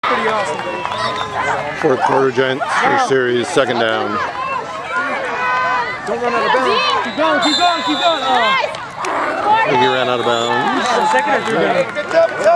pretty awesome. Fourth quarter, Giants series, second down. Don't run out of bounds. Keep going, keep going, keep going. I think he ran out of bounds. Second or third down.